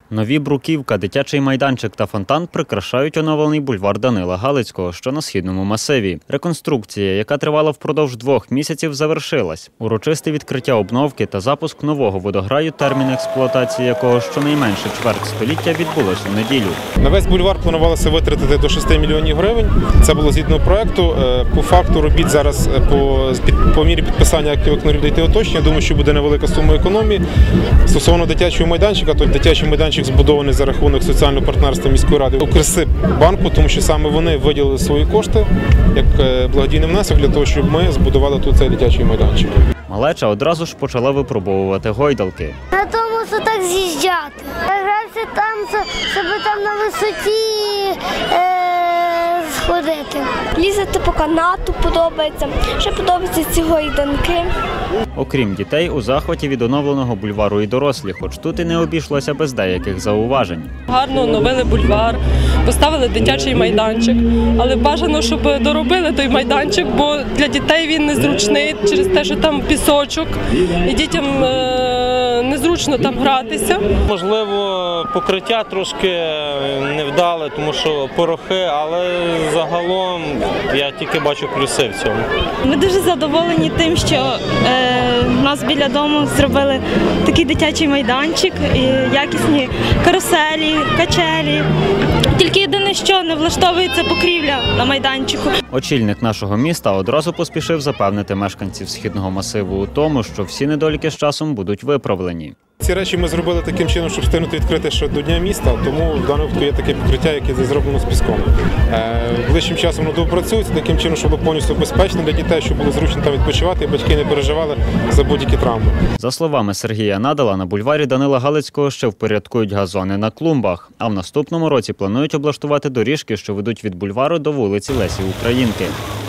Нові бруківка, дитячий майданчик та фонтан прикрашають оновлений бульвар Данила Галицького, що на Східному масиві. Реконструкція, яка тривала впродовж 2 місяців, завершилась. Урочисте відкриття обновки та запуск нового водограю, термін експлуатації якого щонайменше чверть століття відбулось у неділю. На весь бульвар планувалося витратити до 6 мільйонів гривень. Це було згідно проекту. По факту робіт зараз по мірі підписання актів НРД та уточнення, думаю, що буде невелика сума економії. Стосовно дитячого майданчика, то дитячий майданчик збудований за рахунок соціального партнерства міської ради Укрсиббанку, тому що саме вони виділили свої кошти як благодійний внесок для того, щоб ми збудували тут цей дитячий майданчик. Малеча одразу ж почала випробовувати гойдалки. На тому, що так з'їжджати. Грався там, щоб там на висоті сходити. Лізати по канату подобається. Ще подобаються ці гойданки. Окрім дітей, у захваті від оновленого бульвару і дорослі, хоч тут і не обійшлося без деяких зауважень. Гарно оновили бульвар, поставили дитячий майданчик, але бажано, щоб доробили той майданчик, бо для дітей він незручний через те, що там пісочок і дітям незручно там гратися. Можливо, покриття трошки невдале, тому що порохи, але загалом я тільки бачу плюси в цьому. Ми дуже задоволені тим, що в нас біля дому зробили такий дитячий майданчик, якісні каруселі, качелі. Тільки єдине, що не влаштовується покрівля на майданчику. Очільник нашого міста одразу поспішив запевнити мешканців Східного масиву у тому, що всі недоліки з часом будуть виправлені. Ці речі ми зробили таким чином, щоб встигнути відкрити ще до Дня міста, тому в даному випадку є таке покриття, яке зроблено з піском. Ближчим часом воно допрацюється таким чином, щоб було повністю безпечно для дітей, щоб було зручно там відпочивати і батьки не переживали за будь-які травми. За словами Сергія Надала, на бульварі Данила Галицького ще впорядкують газони на клумбах, а в наступному році планують облаштувати доріжки, що ведуть від бульвару до вулиці Лесі Українки.